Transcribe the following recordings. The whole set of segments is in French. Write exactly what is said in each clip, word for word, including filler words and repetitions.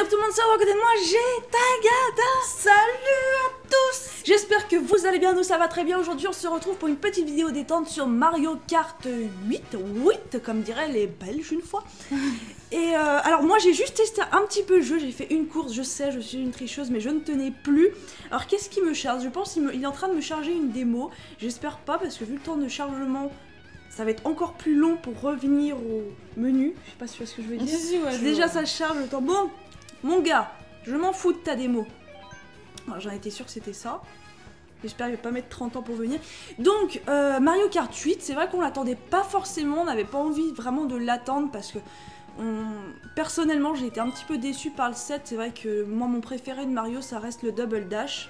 dire tout le monde, ça à côté de moi, j'ai Tagada. Salut à tous. J'espère que vous allez bien, nous ça va très bien. Aujourd'hui on se retrouve pour une petite vidéo détente sur Mario Kart huit, huit comme diraient les Belges une fois. Et euh, alors moi j'ai juste testé un petit peu le jeu, j'ai fait une course, je sais, je suis une tricheuse mais je ne tenais plus. Alors qu'est-ce qui me charge? Je pense qu'il il est en train de me charger une démo, j'espère pas parce que vu le temps de chargement, ça va être encore plus long pour revenir au menu. Je sais pas si tu vois ce que je veux dire. Si, si, ouais, Déjà vois. ça charge le temps. Bon, mon gars, je m'en fous de ta démo. J'en étais sûre que c'était ça. J'espère qu'il va pas mettre trente ans pour venir. Donc, euh, Mario Kart huit, c'est vrai qu'on l'attendait pas forcément, on n'avait pas envie vraiment de l'attendre parce que on... personnellement j'ai été un petit peu déçue par le sept. C'est vrai que moi mon préféré de Mario ça reste le Double Dash.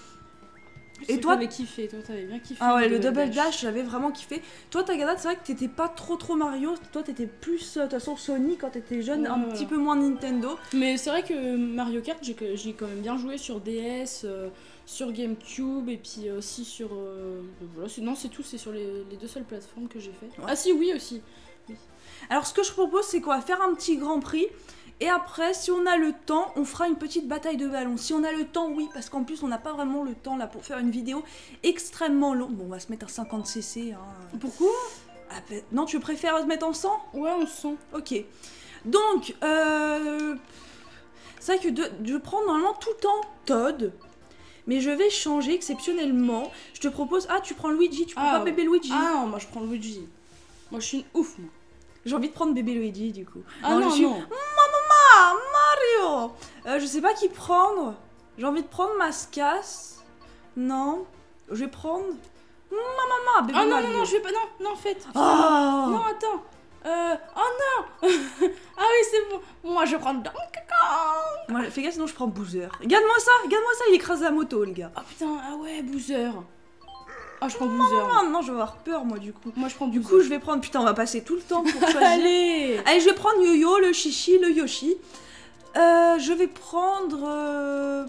Et toi t'avais kiffé, toi t'avais bien kiffé. Ah ouais, le Double Dash, dash j'avais vraiment kiffé. Toi Tagada, c'est vrai que t'étais pas trop trop Mario, toi t'étais plus euh, de toute façon Sony quand t'étais jeune, ouais, un voilà. petit peu moins Nintendo. Mais c'est vrai que Mario Kart, j'ai quand même bien joué sur D S, euh, sur GameCube et puis aussi sur... Euh, voilà, non c'est tout, c'est sur les, les deux seules plateformes que j'ai fait. Ouais. Ah si, oui aussi. Oui. Alors ce que je propose c'est qu'on va faire un petit Grand Prix. Et après, si on a le temps, on fera une petite bataille de ballons. Si on a le temps, oui, parce qu'en plus, on n'a pas vraiment le temps là pour faire une vidéo extrêmement longue. Bon, on va se mettre à cinquante C C. Hein. Pourquoi? Ah, bah, non, tu préfères se mettre en cent? Ouais, en cent. Ok. Donc, euh... c'est vrai que de... je prends normalement tout le temps Todd. Mais je vais changer exceptionnellement. Je te propose... Ah, tu prends Luigi, tu prends ah, pas bébé Luigi? Ah non, moi je prends Luigi. Moi je suis une ouf, moi. J'ai envie de prendre bébé Luigi, du coup. Ah non, non, je suis... non. Ah, Mario euh, Je sais pas qui prendre. J'ai envie de prendre Mascas. Non. Je vais prendre... Maman, bébé Ah non, Mario. non, non, je vais pas... Non, non, en fait. Oh non, attends. Euh... Oh non. Ah oui, c'est bon. Moi, je prends Donkey Kong. Moi, fais gaffe, sinon je prends Bowser. Regarde-moi ça, regarde-moi ça, il écrase la moto, le gars. Ah putain, ah ouais, Bowser. Ah, je prends non, Bowser. Non, non, je vais avoir peur, moi, du coup. Moi, je prends Du Bowser. coup, je vais prendre... Putain, on va passer tout le temps pour choisir. Allez. Allez, je vais prendre Yo-Yo, le Chichi, le Yoshi. Euh, je vais prendre... Euh...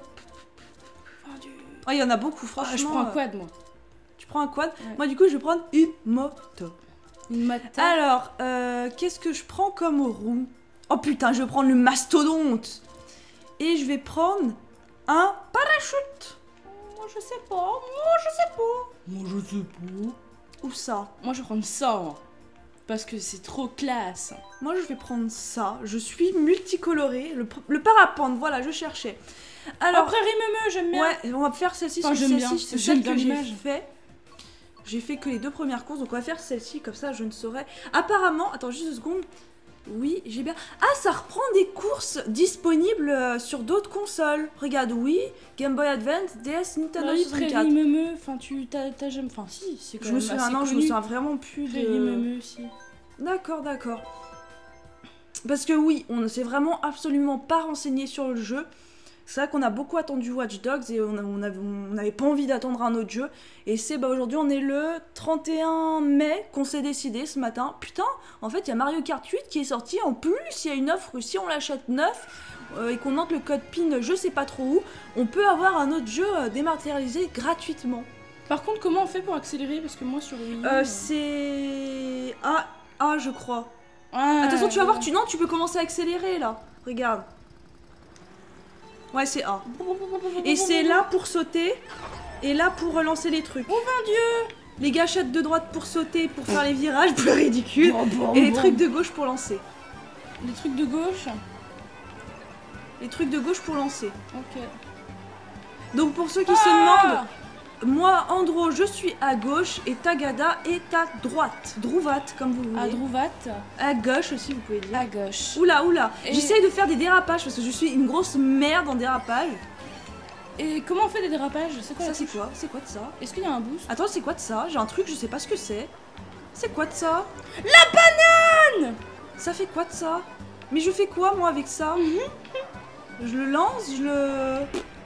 Oh, il y en a beaucoup, franchement. Ah, je prends un quad, moi. Tu prends un quad? Ouais. Moi, du coup, je vais prendre une moto. Une mata. Alors, euh, qu'est-ce que je prends comme roue? Oh putain, je vais prendre le mastodonte. Et je vais prendre un parachute. Moi, je sais pas. Moi, je sais pas. Moi, je sais pas. Où ça? Moi, je vais prendre ça, moi. Parce que c'est trop classe. Moi, je vais prendre ça. Je suis multicolorée. Le, le parapente, voilà, je cherchais. Alors, après, Rimeme, j'aime bien. Ouais, on va faire celle-ci. Enfin, j'aime bien. C'est J'aime celle bien que j'ai l'image. fait. J'ai fait que les deux premières courses, donc on va faire celle-ci, comme ça je ne saurais. Apparemment, attends juste deux secondes. Oui, j'ai bien. Ah, ça reprend des courses disponibles euh, sur d'autres consoles. Regarde, oui, Game Boy Advance, D S, Nintendo Bah oui, soixante-quatre. Rimeme, enfin, tu t'as jamais. Enfin, si, c'est quand Je me même souviens, assez non, je me connu. souviens vraiment plus de. Rimeme aussi. D'accord, d'accord. Parce que oui, on ne s'est vraiment absolument pas renseigné sur le jeu. C'est vrai qu'on a beaucoup attendu Watch Dogs et on n'avait on avait pas envie d'attendre un autre jeu. Et c'est bah aujourd'hui on est le trente et un mai qu'on s'est décidé ce matin. Putain, en fait il y a Mario Kart huit qui est sorti. En plus il y a une offre, si on l'achète neuf euh, et qu'on entre le code P I N je sais pas trop où, on peut avoir un autre jeu euh, dématérialisé gratuitement. Par contre, comment on fait pour accélérer? Parce que moi sur Wii U... Euh, c'est... Ah, ah je crois. Ah, Attention tu vas voir, tu... non tu peux commencer à accélérer là. Regarde. Ouais, c'est A. Et c'est là pour sauter, et là pour relancer les trucs. Oh mon dieu! Les gâchettes de droite pour sauter, pour faire les virages, plus ridicules. Bon, bon, et les bon. trucs de gauche pour lancer. Les trucs de gauche? Les trucs de gauche pour lancer. Ok. Donc pour ceux qui Ah se demandent, moi, Andro, je suis à gauche, et Tagada est à droite. Drouvat, comme vous voulez. À Drouvat. À gauche aussi, vous pouvez dire. À gauche. Oula, oula. Et- J'essaye de faire des dérapages, parce que je suis une grosse merde en dérapage. Et comment on fait des dérapages? C'est quoi Ça, la c'est touche? quoi? C'est quoi de ça? Est-ce qu'il y a un boost? Attends, c'est quoi de ça? J'ai un truc, je sais pas ce que c'est. C'est quoi de ça? La banane! Ça fait quoi de ça? Mais je fais quoi moi avec ça? Je le lance, je le...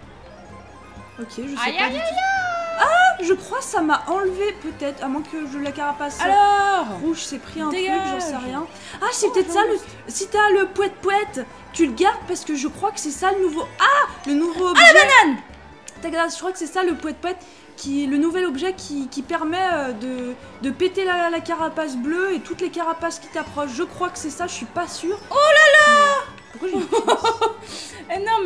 Ok, je sais Aïe, pas aïe, du aïe, tout. Ah, je crois que ça m'a enlevé peut-être, à moins que je la carapace Alors! rouge s'est pris un Dégage. truc, j'en sais rien. Ah, c'est Oh, peut-être ça, j'en le... si t'as le poète poète, tu le gardes parce que je crois que c'est ça le nouveau... Ah, le nouveau objet. Ah, la banane! Tagada, je crois que c'est ça le poète poète, qui le nouvel objet qui, qui permet euh, de, de péter la, la carapace bleue et toutes les carapaces qui t'approchent. Je crois que c'est ça, je suis pas sûre. Oh là là! Pourquoi j'ai... Eh,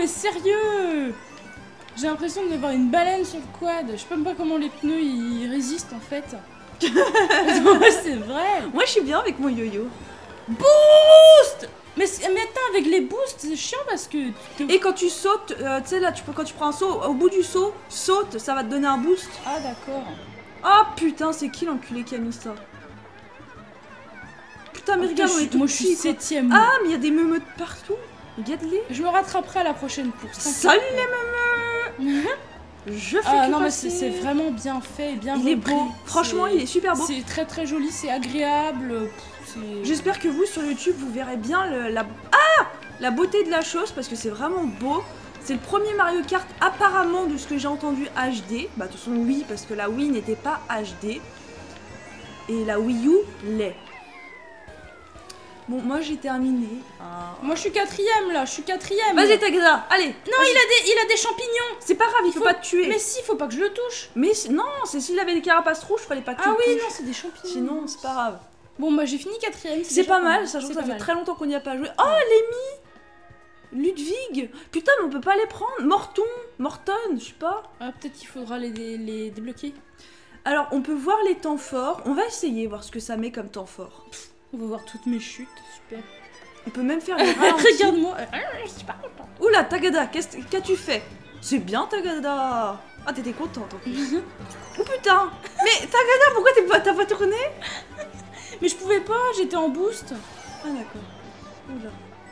mais sérieux! J'ai l'impression d'avoir une baleine sur le quad. Je sais même pas comment les pneus ils résistent en fait. C'est vrai. Moi je suis bien avec mon yo-yo. Boost! Mais, mais attends, avec les boosts, c'est chiant parce que... Et quand tu sautes, euh, tu sais là, tu peux, quand tu prends un saut, au bout du saut, saute, ça va te donner un boost. Ah d'accord. Ah oh, putain, c'est qui l'enculé qui a mis ça? Putain, mais oh, regarde, on est tout moi je suis petit, septième. Ah, mais il y a des memeutes partout. Regarde-les. Je me rattraperai à la prochaine course. Salut les memeutes. Je fais ah que non passer. mais c'est vraiment bien fait, bien Il est repris. beau. Franchement, il est super beau. C'est très très joli, c'est agréable. J'espère que vous sur YouTube vous verrez bien le, la ah la beauté de la chose parce que c'est vraiment beau. C'est le premier Mario Kart apparemment de ce que j'ai entendu H D. Bah de toute façon oui parce que la Wii n'était pas H D et la Wii U l'est. Bon moi j'ai terminé. Ah. Moi je suis quatrième là, je suis quatrième. Vas-y Tagada, allez. Non il a des il a des champignons. C'est pas grave, il, il faut, faut pas te tuer. Mais si, faut pas que je le touche. Mais non, c'est s'il avait des carapaces rouges, fallait pas que tu ah le oui touches. non c'est des champignons. Sinon c'est pas grave. Bon bah j'ai fini quatrième. C'est pas mal, sachant que ça fait très longtemps qu'on n'y a pas joué. Oh Lémi, Ludwig. Putain mais on peut pas les prendre. Morton, Morton, je sais pas. Ah peut-être qu'il faudra les, dé les débloquer. Alors on peut voir les temps forts. On va essayer voir ce que ça met comme temps fort. On va voir toutes mes chutes, super. On peut même faire les ralentis. Regarde-moi. Oula Tagada, qu'as-tu fait? C'est bien Tagada. Ah t'étais contente en plus. Oh putain. Mais Tagada, pourquoi t'as pas tourné? Mais je pouvais pas, j'étais en boost. Ah d'accord. Oula.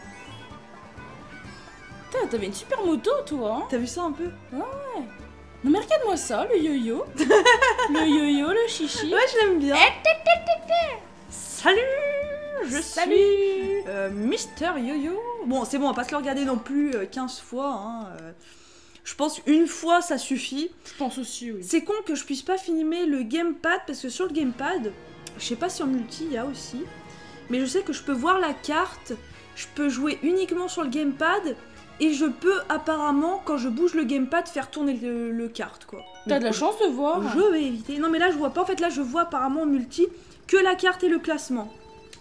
Putain, t'avais une super moto toi. Hein. T'as vu ça un peu? Ouais. Non mais regarde-moi ça, le yo-yo. Le yo-yo, le chichi. Ouais, je l'aime bien. Salut. Je Salut suis euh, Mister Yo-Yo. Bon, c'est bon, on va pas se le regarder non plus euh, quinze fois. Hein, euh. Je pense une fois, ça suffit. Je pense aussi, oui. C'est con que je puisse pas filmer le gamepad, parce que sur le gamepad, je sais pas si en multi il y a aussi, mais je sais que je peux voir la carte, je peux jouer uniquement sur le gamepad, et je peux apparemment, quand je bouge le gamepad, faire tourner le, le kart, quoi. T'as de la chance de voir. Je vais éviter. Non mais là je vois pas, en fait là je vois apparemment en multi que la carte et le classement.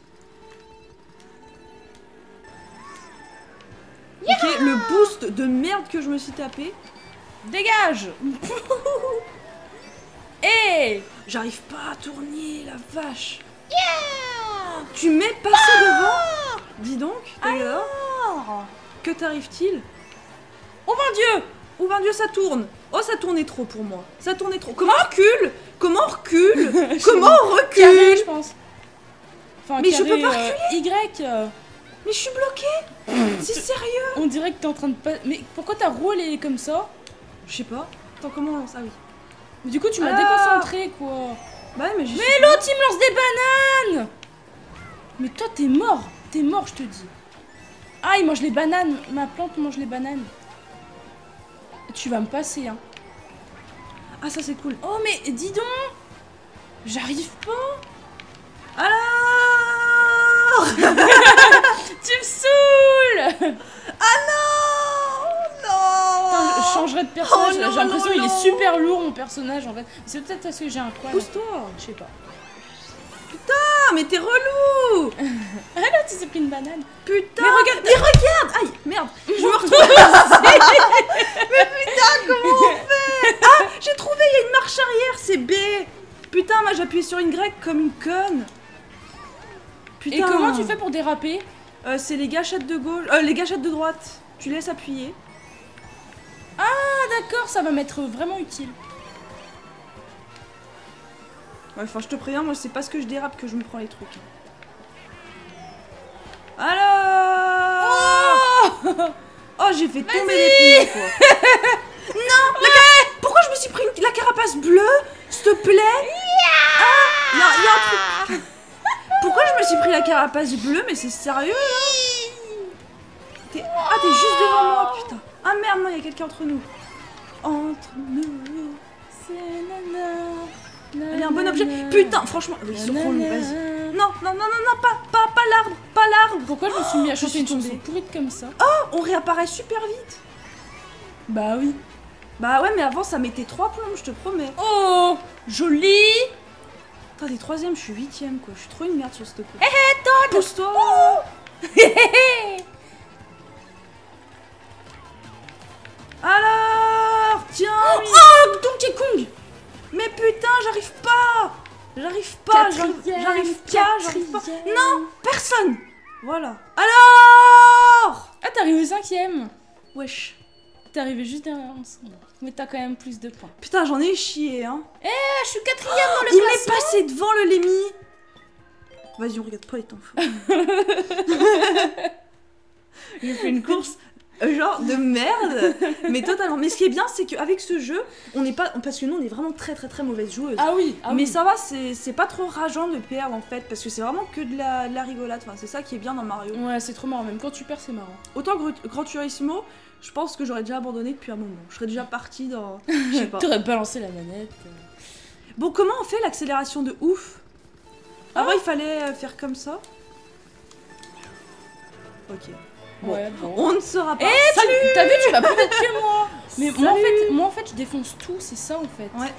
Ok, le boost de merde que je me suis tapé. Dégage. Hé, j'arrive pas à tourner, la vache. Yeah. Tu m'es passé ah devant. Dis donc, d'ailleurs. Que t'arrive-t-il? Oh mon Dieu. Oh mon Dieu, ça tourne. Oh, ça tournait trop pour moi. Ça tournait trop. Comment on recule? Comment on recule? Comment on recule? Carré, je pense. Enfin, mais carré, je peux pas euh, reculer. Y. Euh... Mais je suis bloquée. C'est sérieux? On dirait que t'es en train de pas... Mais pourquoi ta roue elle est comme ça? Je sais pas. Attends, comment on lance? Ah oui. Mais du coup, tu m'as ah. déconcentré, quoi. Bah ouais, mais je Mais l'autre, il me lance des bananes. Mais toi, t'es mort. T'es mort, je te dis. Ah, il mange les bananes. Ma plante mange les bananes. Tu vas me passer, hein. Ah, ça, c'est cool. Oh, mais dis donc. J'arrive pas. Alors. Tu me saoules. Ah non. Non. Attends, je changerai de personnage. Oh, j'ai l'impression qu'il est super lourd, mon personnage, en fait. C'est peut-être parce que j'ai un quad. Pousse-toi. Je sais pas. Putain, mais t'es relou. Ah là, tu t'es pris une banane. Putain. Mais regarde. Mais regarde. Aïe, merde. Je me retrouve. Mais putain, comment on fait? Ah, j'ai trouvé, il y a une marche arrière, c'est B. Putain, moi j'appuie sur une grecque comme une conne. Putain. Et comment tu fais pour déraper? euh, C'est les gâchettes de gauche, euh, les gâchettes de droite. Tu laisses appuyer. Ah d'accord, ça va m'être vraiment utile. Ouais, enfin je te préviens, moi c'est parce que je dérape que je me prends les trucs. Alors. Oh, oh j'ai fait tomber les pneus quoi. Non, la car... pourquoi je me suis pris une... la carapace bleue? S'il te plaît. Yeah. Ah, y a, y a un truc. Pourquoi je me suis pris la carapace bleue? Mais c'est sérieux là? T'es... Ah t'es juste devant moi, putain. Ah merde, non, il y a quelqu'un entre nous. Entre nous. C'est nana. Il y a un bon objet. Putain, franchement, oui, ils sont relous, vas-y. Non, non, non, non, non, pas, pas, pas l'arbre, pas l'arbre. Pourquoi je me suis mis à je chanter suis une chanson tombée. pourrite comme ça? Oh, on réapparaît super vite. Bah oui. Bah ouais, mais avant ça mettait trois plombes, je te promets. Oh, joli. Attends, des troisième, je suis huitième quoi. Je suis trop une merde sur cette course. Hé hé, Todd. Pousse-toi. Oh. Kong. Mais putain, j'arrive pas. J'arrive pas, j'arrive Quatrième, j'arrive pas, j'arrive pas. quatrième. Non, personne. Voilà. Alors. Ah, t'es arrivé cinquième. Wesh. T'es arrivé juste derrière ensemble. Mais t'as quand même plus de points. Putain, j'en ai chié, hein. Eh, je suis quatrième dans le Il m'est classement. passé devant le Lémi. Vas-y, on regarde pas les temps fous. J'ai fait une course euh, genre de merde, mais totalement. Mais ce qui est bien, c'est qu'avec ce jeu, on n'est pas, parce que nous, on est vraiment très très très mauvaises joueuses. Ah oui, ah mais oui. ça va, c'est c'est pas trop rageant de perdre en fait, parce que c'est vraiment que de la, de la rigolade. Enfin, c'est ça qui est bien dans Mario. Ouais, c'est trop marrant. Même quand tu perds, c'est marrant. Autant Gr- Gran Turismo, je pense que j'aurais déjà abandonné depuis un moment. Je serais déjà partie dans, je sais pas. T'aurais balancé la manette. Bon, comment on fait l'accélération de ouf? Avant, il fallait faire comme ça. Ok. Bon. Ouais, bon. On ne saura pas. Eh, Salut. tu- t'as vu, tu vas plus vite que moi. Mais moi en, Salut. fait, moi en fait, je défonce tout, c'est ça en fait. Ouais.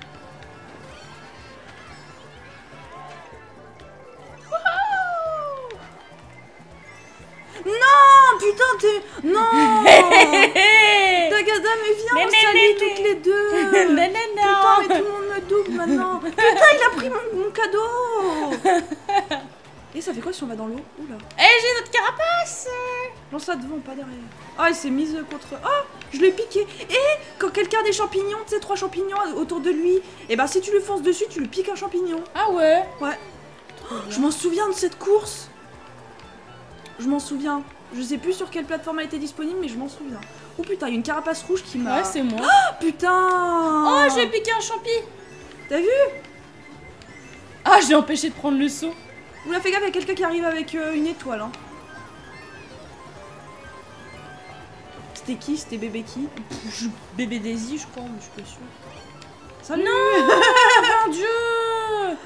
Non, putain, t'es... Non. Tagada, mais viens, Mais, on mais, s'allie mais, toutes mais. les deux. non, non, Putain, non. mais tout le monde me double maintenant. Putain, il a pris mon, mon cadeau. Et ça fait quoi si on va dans l'eau? Oula. Eh, j'ai notre carapace. Lance ça devant, pas derrière. Ah, il s'est mise contre... Ah, je l'ai piqué. Et quand quelqu'un a des champignons, tu sais, trois champignons autour de lui, et ben si tu lui fonces dessus, tu lui piques un champignon. Ah ouais. Ouais. Trop bien. Je m'en souviens de cette course. Je m'en souviens. Je sais plus sur quelle plateforme elle était disponible, mais je m'en souviens. Oh putain, il y a une carapace rouge qui m'a... Ouais, c'est moi. Ah putain. Oh, j'ai piqué un champi. T'as vu? Ah, j'ai empêché de prendre le saut. Vous la fait gaffe, il y a quelqu'un qui arrive avec euh, une étoile. Hein. C'était qui? C'était bébé qui? Je- Bébé Daisy, je crois, mais je suis pas sûre. Salut. Non. Mon Dieu.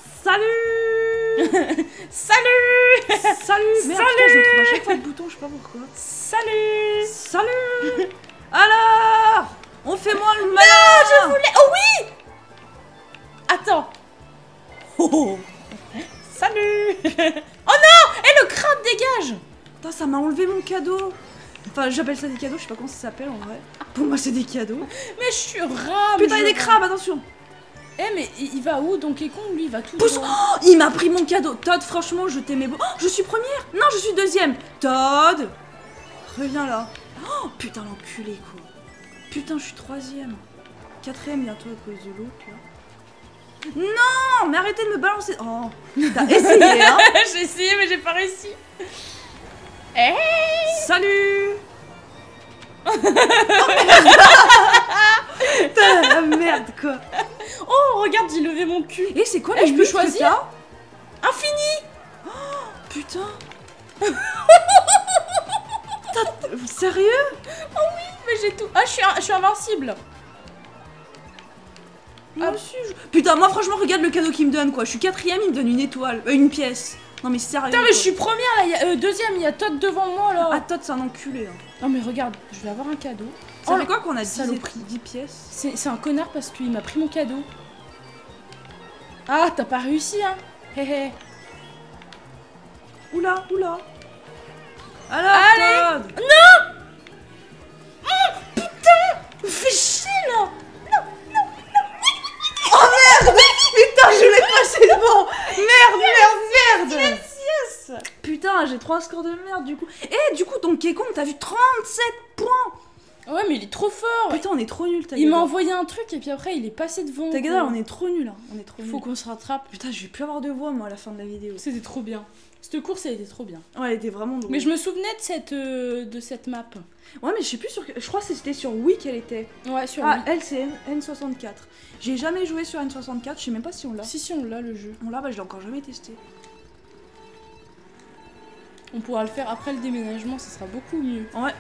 Salut. Salut. Salut. Merde, Salut. putain, je trouve à chaque fois le bouton, je sais pas pourquoi. Salut. Salut. Alors, on fait moins le malin. Je voulais. Oh oui. Attends. Oh, oh. Salut. Oh non. Et le crabe dégage. Putain, ça m'a enlevé mon cadeau. Enfin, j'appelle ça des cadeaux, je sais pas comment ça s'appelle en vrai. Pour moi, c'est des cadeaux. Mais je suis rame. Putain, il y a je des crabes, attention. Eh, mais il il va où Donkey Kong, lui, il va tout Pousse. droit. Oh, il m'a pris mon cadeau. Todd, franchement, je t'aimais beau. Oh, je suis première. Non, je suis deuxième. Todd, reviens là. Oh, putain, l'enculé, quoi. Putain, je suis troisième. Quatrième bientôt à cause de l'eau, tu vois. Non, mais arrêtez de me balancer. Oh, t'as essayé, hein. J'ai essayé, mais j'ai pas réussi. Eh. Salut. Putain, la merde, quoi. Oh, regarde, j'ai levé mon cul. Et c'est quoi Eh, les je peux muscles que choisir t'as? Infini. Putain. Putain, sérieux? Mais j'ai tout. Ah, je suis, un- je suis invincible. Moi aussi, je- Putain, moi franchement, regarde le cadeau qu'il me donne, quoi. Je suis quatrième, il me donne une étoile, euh, une pièce. Non mais sérieux. Putain, mais quoi. je suis première là. Il y a, euh, deuxième, il y a Todd devant moi là. Ah, Todd, c'est un enculé. Hein. Non, mais regarde, je vais avoir un cadeau. Ça Oh, fait quoi qu'on a dix, saloperie. dix pièces? C'est c'est un connard parce qu'il m'a pris mon cadeau. Ah, t'as pas réussi, hein. Hé hé. Oula, oula. Alors, Allez. Todd. Fais chier là. Putain, je l'ai passé devant. Merde, merde, merde. Yes, yes. Putain, j'ai trois scores de merde du coup. Eh, du coup, Donkey Kong, t'as vu trente-sept points. Ouais, mais il est trop fort. Putain, on est trop nuls, Tagada. Il m'a envoyé un truc et puis après il est passé devant. Tagada, quoi. on est trop nuls. Hein. On est trop nuls. Faut qu'on se rattrape. Putain, je vais plus avoir de voix, moi, à la fin de la vidéo. C'était trop bien. Cette course, elle était trop bien. Ouais, elle était vraiment drôle. Mais je me souvenais de cette, euh, de cette map. Ouais, mais je sais plus sur... Je crois que c'était sur Wii qu'elle était. Ouais, sur Ah, Wii. elle, c'est N soixante-quatre. J'ai jamais joué sur N soixante-quatre, je sais même pas si on l'a. Si, si, on l'a le jeu. On l'a, bah je l'ai encore jamais testé. On pourra le faire après le déménagement, ça sera beaucoup mieux. Ouais.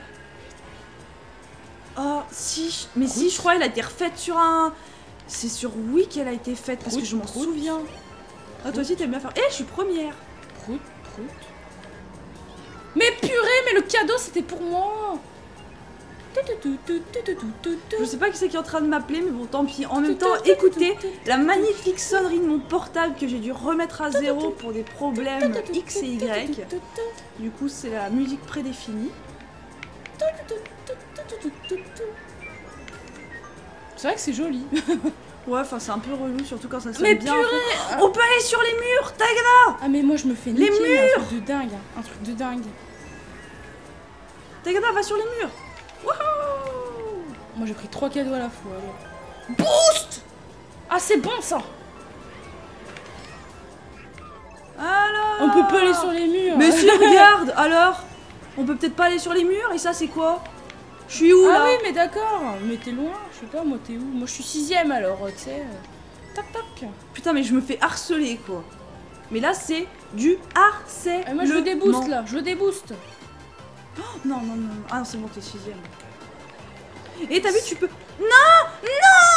Oh, si, mais si, je crois qu'elle a été refaite sur un... C'est sur Wii qu'elle a été faite, parce que je m'en Prout, prout. souviens. Ah, toi aussi, t'aimes bien faire... Eh, je suis première. Prout, prout. Mais purée, mais le cadeau, c'était pour moi. Je sais pas qui c'est qui est en train de m'appeler, mais bon, tant pis. En même temps, écoutez la magnifique sonnerie de mon portable que j'ai dû remettre à zéro pour des problèmes X et Y. Du coup, c'est la musique prédéfinie. C'est vrai que c'est joli. Ouais, enfin c'est un peu relou, surtout quand ça sonne Mais bien. purée. On peut aller sur les murs, Tagada. Ah mais moi je me fais Les niquer, mais murs. un truc de dingue, un truc de dingue. Tagada, va sur les murs. Wouhou. Moi j'ai pris trois cadeaux à la fois. Alors. Boost. Ah c'est bon ça. Alors. On peut pas aller sur les murs. Mais si, regarde, alors. On peut peut-être pas aller sur les murs, et ça c'est quoi? Je suis où Ah là? oui mais d'accord, mais t'es loin, je sais pas, moi t'es où? Moi je suis sixième alors, tu sais. Tac tac. Putain, mais je me fais harceler quoi. Mais là c'est du harcèlement. Ah, moi je veux des boosts là, je veux des boosts. Oh, non, non, non, non. Ah, c'est bon, t'es sixième. Et t'as vu, tu peux. Non.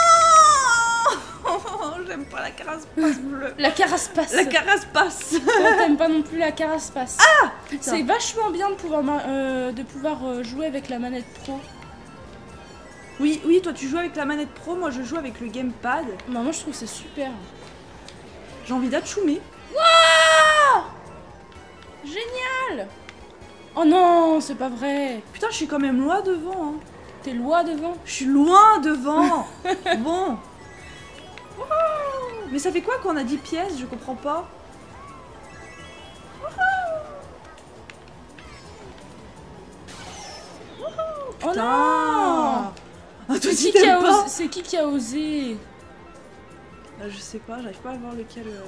Non. J'aime pas la carapace bleue. La carapace. La carapace. Toi t'aimes pas non plus la carapace. Ah. C'est vachement bien de pouvoir, euh, de pouvoir euh, jouer avec la manette pro. Oui, oui, toi tu joues avec la manette pro, moi je joue avec le gamepad. Bah, moi je trouve que c'est super. J'ai envie d'achoumer. Waouh. Génial. Oh non, c'est pas vrai. Putain, je suis quand même loin devant. Hein. T'es loin devant. Je suis loin devant. Bon. Mais ça fait quoi quand on a dix pièces? Je comprends pas. Oh non. Ah, toi C'est aussi qui, qui a t'aimes pas? osé... c'est qui qui a osé? Euh, Je sais pas, j'arrive pas à voir lequel. euh.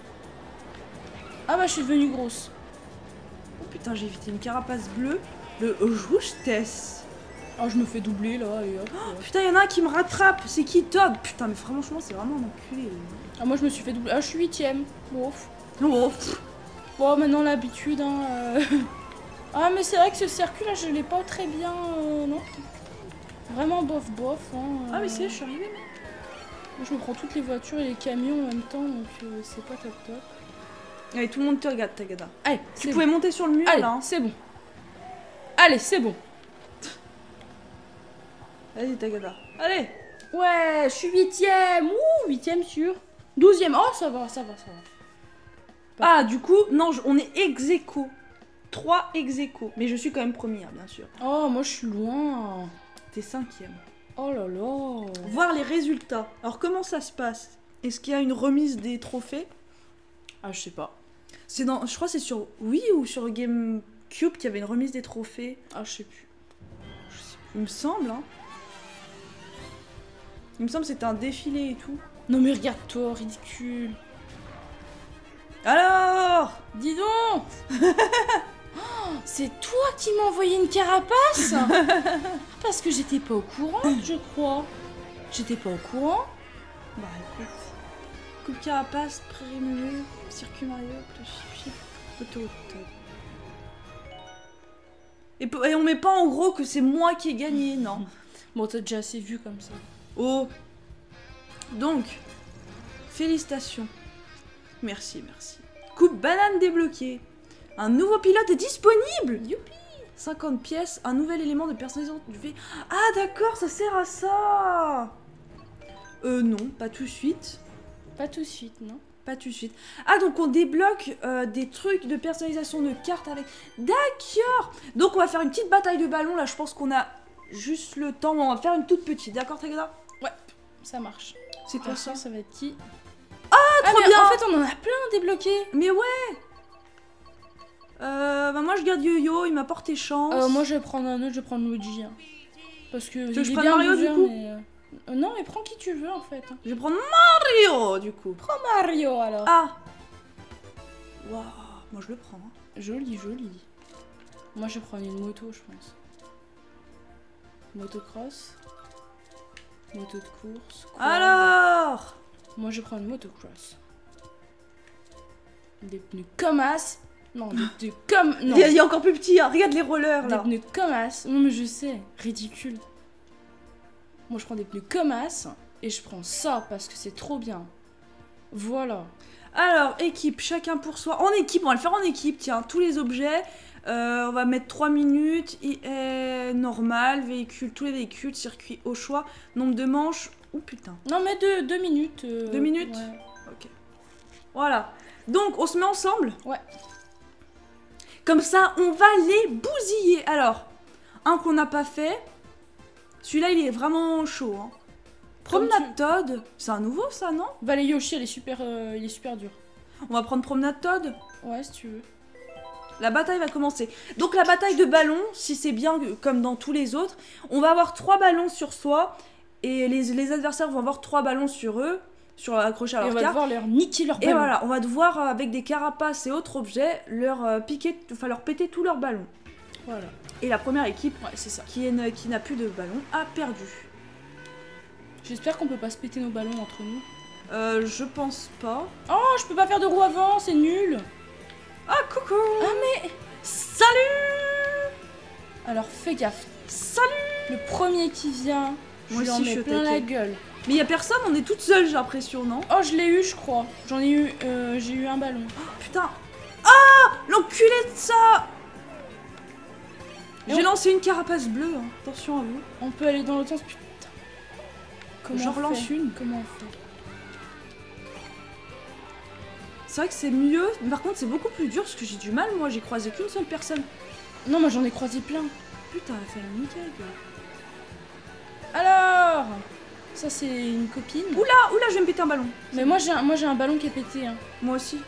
Ah bah je suis devenue grosse. Oh putain, j'ai évité une carapace bleue. Le rouge test. Ah je me fais doubler là et hop. Oh, putain, y en a un qui me rattrape. C'est qui, Todd? Putain, mais franchement, c'est vraiment un enculé. Ah moi je me suis fait doubler. Ah je suis huitième. Bon. Oh, pff. Bon maintenant l'habitude hein. euh. Ah mais c'est vrai que ce circuit là je l'ai pas très bien euh, non. Vraiment bof bof hein. euh. Ah, mais c'est, je suis arrivée, mais. Moi je me prends toutes les voitures et les camions en même temps donc euh, c'est pas top top. Allez, tout le monde te regarde, Tagada. Allez, Tu pouvais monter sur le mur Allez, là. Hein. c'est bon. Allez, c'est bon. Vas-y, Tagada. Allez. Ouais, je suis huitième. Ouh, huitième sur douzième. Oh, ça va, ça va, ça va. Ah, du coup, non, je- on est ex aequo. trois ex aequo. Mais je suis quand même première, bien sûr. Oh, moi je suis loin. T'es cinquième. Oh là là. Voir les résultats. Alors, comment ça se passe? Est-ce qu'il y a une remise des trophées? Ah, je sais pas. C'est dans, je crois que c'est sur Wii ou sur GameCube qu'il y avait une remise des trophées. Ah, je sais plus. Je sais plus. Il me semble, hein. Il me semble que c'était un défilé et tout. Non mais regarde-toi, ridicule. Alors, Dis donc. Oh, c'est toi qui m'as envoyé une carapace. Parce que j'étais pas au courant, je crois. J'étais pas au courant. bah écoute. Coupe carapace, prairie menu, circuit Mario, chip chip, auto top. Et, pe- et on met pas en gros que c'est moi qui ai gagné, non. Bon, t'as déjà assez vu comme ça. Oh. Donc, félicitations. Merci, merci. Coupe banane débloquée. Un nouveau pilote est disponible. Youpi. cinquante pièces, un nouvel élément de personnalisation du V. Ah d'accord, ça sert à ça. Euh non, pas tout de suite. Pas tout de suite, non. Pas tout de suite. Ah donc on débloque euh, des trucs de personnalisation de cartes avec... D'accord. Donc on va faire une petite bataille de ballons. Là je pense qu'on a juste le temps. On va faire une toute petite. D'accord Tagada? Ouais, ça marche. C'est quoi ça? Ça va être qui? Ah trop mais bien. En fait, on en a plein débloqués. Mais ouais. Euh, bah moi je garde Yo-Yo, il m'a porté chance. Euh, moi, je vais prendre un autre, je vais prendre Luigi. Hein. Parce que. Tu veux que il je est prenne bien Mario, loser, du coup mais, euh, Non, mais prends qui tu veux en fait. Je vais prendre Mario du coup. Prends Mario alors. Ah. Waouh, moi je le prends. Hein. Joli, joli. Moi, je vais prendre une moto, je pense. Motocross. Moto de course. quoi. Alors. Moi, je prends une motocross. Des pneus comme as. Non, des pneus comme. Non. Il y, a- il y a encore plus petit, hein. Regarde les rollers Des là. pneus comme as. Non, mais je sais, ridicule. Moi, je prends des pneus comme as et je prends ça parce que c'est trop bien. Voilà. Alors, équipe, chacun pour soi. En équipe, on va le faire en équipe, tiens, tous les objets. Euh, on va mettre trois minutes. I est normal, véhicule, tous les véhicules, circuit au choix. Nombre de manches. Ouh putain. Non, mais deux, deux minutes. euh, Deux minutes ouais. Ok. Voilà. Donc, on se met ensemble. Ouais. Comme ça, on va les bousiller. Alors, un qu'on n'a pas fait. Celui-là, il est vraiment chaud. Hein. Promenade Toad, c'est un nouveau ça, non? Valley Yoshi, elle est super, euh, il est super dur. On va prendre Promenade Toad? Ouais, si tu veux. La bataille va commencer. Donc la bataille de ballons, si c'est bien comme dans tous les autres, on va avoir trois ballons sur soi et les, les adversaires vont avoir trois ballons sur eux, sur accrochés à leur carte. Et on va devoir leur niquer leur ballon. Et voilà, on va devoir avec des carapaces et autres objets leur euh, piquer, enfin leur péter tous leurs ballons. Voilà. Et la première équipe, ouais, c'est ça, qui est qui n'a plus de ballon a perdu. J'espère qu'on peut pas se péter nos ballons entre nous. Euh, je pense pas. Oh, je peux pas faire de roue avant, c'est nul. Ah, coucou. Ah, mais... Salut. Alors, fais gaffe. Salut. Le premier qui vient, je lui en mets plein la gueule. Mais y a personne, on est toute seule, j'ai l'impression, non? Oh, je l'ai eu, je crois. J'en ai eu... Euh, j'ai eu un ballon. Oh, putain. Ah, l'enculé de ça. J'ai on... lancé une carapace bleue, hein. Attention à vous. On peut aller dans l'autre sens, putain. Comment J'en relance une. Comment on fait? C'est vrai que c'est mieux, mais par contre c'est beaucoup plus dur parce que j'ai du mal, moi j'ai croisé qu'une seule personne. Non, moi j'en ai croisé plein. Putain, elle a fait un nickel quoi. Alors, ça c'est une copine. Oula, oula, je vais me péter un ballon. Mais moi j'ai un, moi j'ai un ballon qui est pété. Hein. Moi aussi.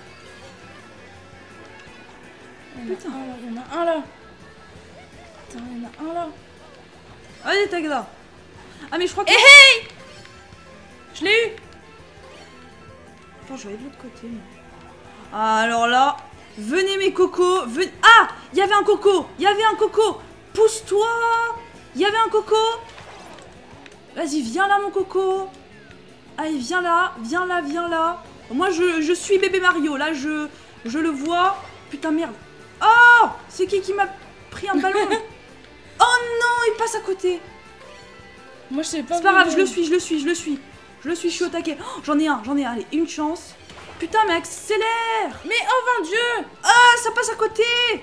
Il y en Putain. a un là, il y en a un là. Putain, il y en a un là. Allez, Tagada. Ah mais je crois que... Hey, hey, je l'ai eu. Attends, je vais aller de l'autre côté. Mais... Ah, alors là, venez mes cocos, venez... Ah, il y avait un coco, il y avait un coco. Pousse-toi. Il y avait un coco. Vas-y, viens là mon coco. Allez, viens là, viens là, viens là. Moi, je, je suis bébé Mario, là, je, je le vois. Putain, merde. Oh, c'est qui qui m'a pris un ballon? Oh non, il passe à côté. Moi, je sais pas. C'est pas grave, je le suis, je le suis, je le suis. Je le suis, je suis au taquet. Oh, j'en ai un, j'en ai un. Allez, une chance. Putain, mais accélère. Mais oh, mon Dieu. Ah, ça passe à côté.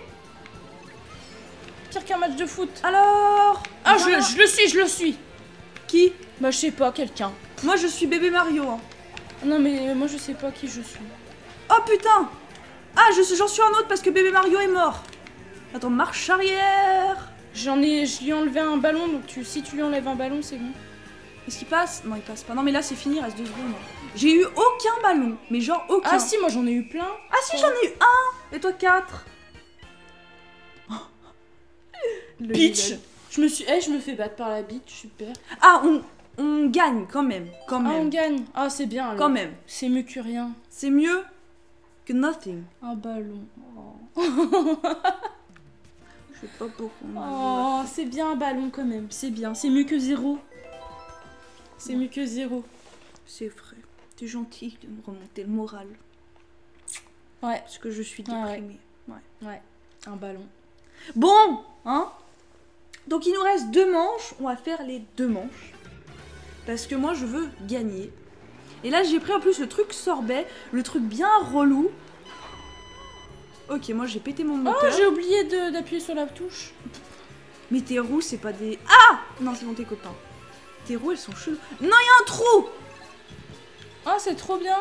Pire qu'un match de foot. Alors. Ah, je, je le suis, je le suis. Qui? Bah, je sais pas, quelqu'un. Moi, je suis bébé Mario. Hein. Non, mais moi, je sais pas qui je suis. Oh, putain. Ah, j'en suis un autre parce que bébé Mario est mort. Attends, marche arrière. J'en ai... Je lui ai enlevé un ballon, donc tu, si tu lui enlèves un ballon, c'est bon. Est-ce qu'il passe? Non, il passe pas. Non, mais là, c'est fini, il reste deux secondes. J'ai eu aucun ballon, mais genre aucun. Ah si, moi j'en ai eu plein. Ah si, j'en ai eu un. Et toi, quatre. Bitch. Je me suis... Eh, je me fais battre par la bitch, super. Ah, on, on gagne quand même, quand même. Ah, on gagne. Ah, c'est bien alors. Quand même. C'est mieux que rien. C'est mieux que nothing. Un ballon. Oh. Je sais pas pourquoi. Oh, c'est bien un ballon quand même. C'est bien. C'est mieux que zéro. C'est mieux que zéro. C'est vrai. T'es gentil de me remonter le moral. Ouais. Parce que je suis déprimée. Ouais. Ouais. ouais. Un ballon. Bon, hein. Donc il nous reste deux manches. On va faire les deux manches. Parce que moi je veux gagner. Et là j'ai pris en plus le truc sorbet. Le truc bien relou. Ok, moi j'ai pété mon moteur. Oh, j'ai oublié d'appuyer sur la touche. Mais tes roues, c'est pas des... Ah. Non, c'est bon, tes copains. Tes roues, elles sont cheloues. Non, il y a un trou. Ah, c'est trop bien.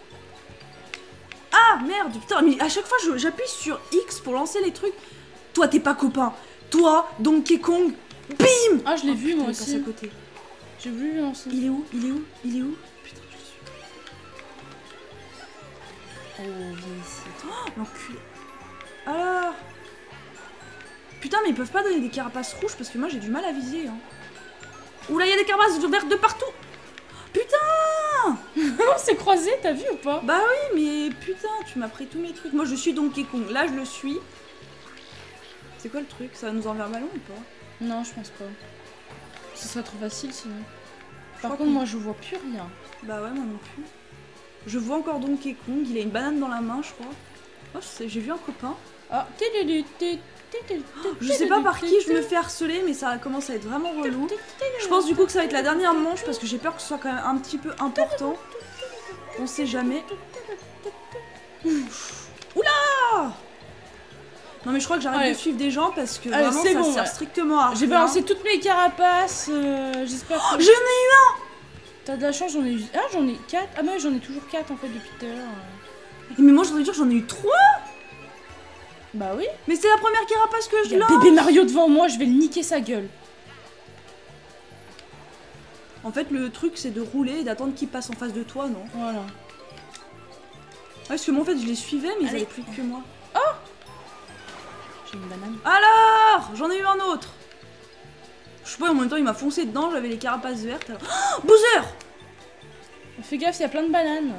Ah, merde, putain, mais à chaque fois, j'appuie sur X pour lancer les trucs. Toi, t'es pas copain. Toi, Donkey Kong, bim. Ah, je l'ai oh, vu, putain, moi aussi. À côté. J'ai vu lancer. Il est où? Il est où? Il est où? Putain, je le suis. Oh, viens ici. Oh, l'enculé. Alors. Putain, mais ils peuvent pas donner des carapaces rouges parce que moi, j'ai du mal à viser, hein. Oula, il y a des carapaces vertes de partout. Putain. On s'est croisés, t'as vu ou pas? Bah oui, mais putain, tu m'as pris tous mes trucs. Moi, je suis Donkey Kong. Là, je le suis. C'est quoi le truc? Ça va nous enlever un ballon ou pas? Non, je pense pas. Ce serait trop facile sinon. Je Par contre, moi, je vois plus rien. Bah ouais, moi non plus. Je vois encore Donkey Kong. Il a une banane dans la main, je crois. Oh, j'ai vu un copain. Ah, je sais pas par qui je me fais harceler, mais ça commence à être vraiment relou. Je pense du coup que ça va être la dernière manche parce que j'ai peur que ce soit quand même un petit peu important. On sait jamais. Oula! Non mais je crois que j'arrête Allez. de suivre des gens parce que Allez, vraiment ça bon, sert ouais. strictement à rien. J'ai balancé toutes mes carapaces. Euh, J'espère que... Oh, j'en ai eu un! T'as de la chance, j'en ai eu... Ah, j'en ai quatre. Ah mais j'en ai toujours quatre en fait depuis tout à l'heure. Mais moi j'aurais dû dire j'en ai eu trois. Bah oui. Mais c'est la première carapace que je lance. Bébé Mario devant moi, je vais le niquer sa gueule. En fait, le truc, c'est de rouler et d'attendre qu'ils passent en face de toi, non? Voilà. Ouais, parce que moi, en fait, je les suivais, mais ils Allez. allaient plus vite que moi. Oh, j'ai une banane. Alors, j'en ai eu un autre. Je sais pas, en même temps, il m'a foncé dedans, j'avais les carapaces vertes. Alors... Oh, Bowser! Fais gaffe, il y a plein de bananes.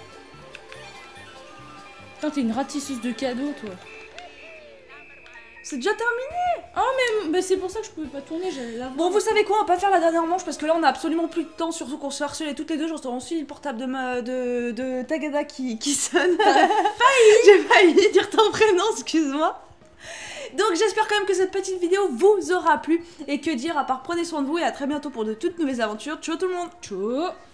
Putain, t'es une ratisseuse de cadeaux, toi. C'est déjà terminé. Oh, mais bah, c'est pour ça que je pouvais pas tourner, j'allais la voir. Bon, vous savez quoi, on va pas faire la dernière manche parce que là, on a absolument plus de temps, surtout qu'on se fait harceler toutes les deux. J'entends ensuite le portable de, ma... de... de Tagada qui, qui sonne. J'ai failli dire ton prénom, excuse-moi. Donc j'espère quand même que cette petite vidéo vous aura plu. Et que dire à part prenez soin de vous et à très bientôt pour de toutes nouvelles aventures. Ciao tout le monde. Ciao.